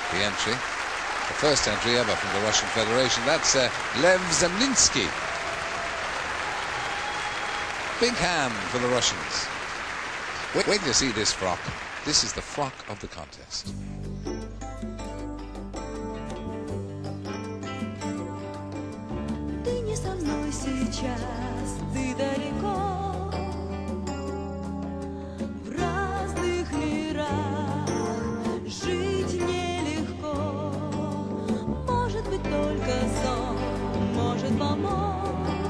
the entry. The first entry ever from the Russian Federation. That's Lev Zemlinsky. Big hand for the Russians. Wait till you see this frock. This is the frock of the contest. Ты не со мной сейчас, ты далеко, в разных мирах жить нелегко. Может быть, только сон может помочь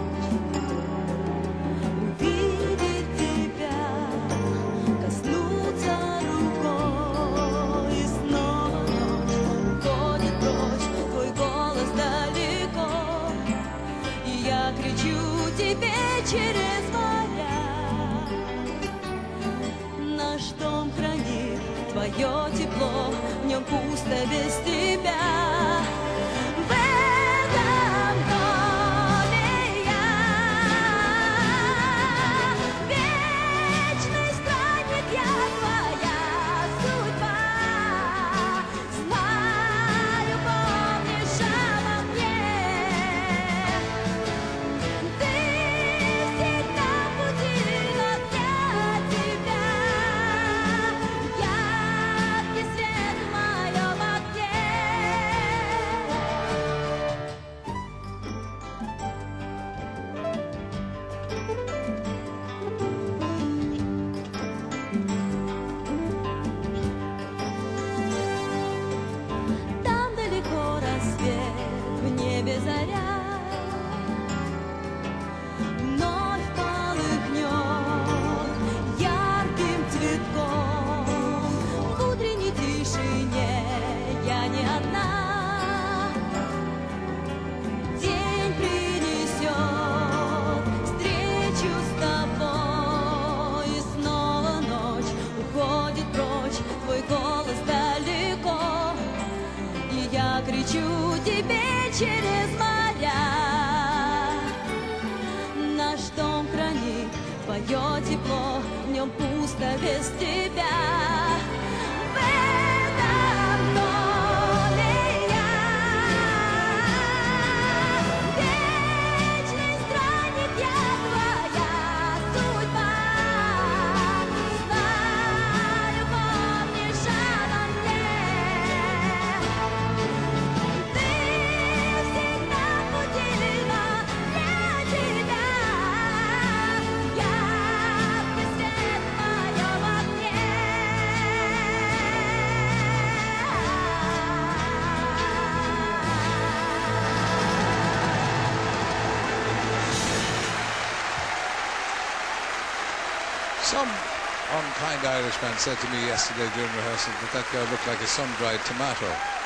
увидеть тебя, коснуться рукой, и снова ночь уходит прочь, твой голос далеко, и я кричу тебе через моря. Наш дом хранит твое тепло, в нем пусто без тебя. Заря вновь полыхнет ярким цветком. В утренней тишине я не одна. День принесет встречу с тобой, и снова ночь уходит прочь, твой голос далеко, и я кричу тебе через моря. Наш дом хранит твое тепло, в нем пусто без тебя. В этом доме я вечный странник, я твоя судьба. Знаю, помнишь обо мне. Some unkind Irishman said to me yesterday during rehearsal that girl looked like a sun-dried tomato.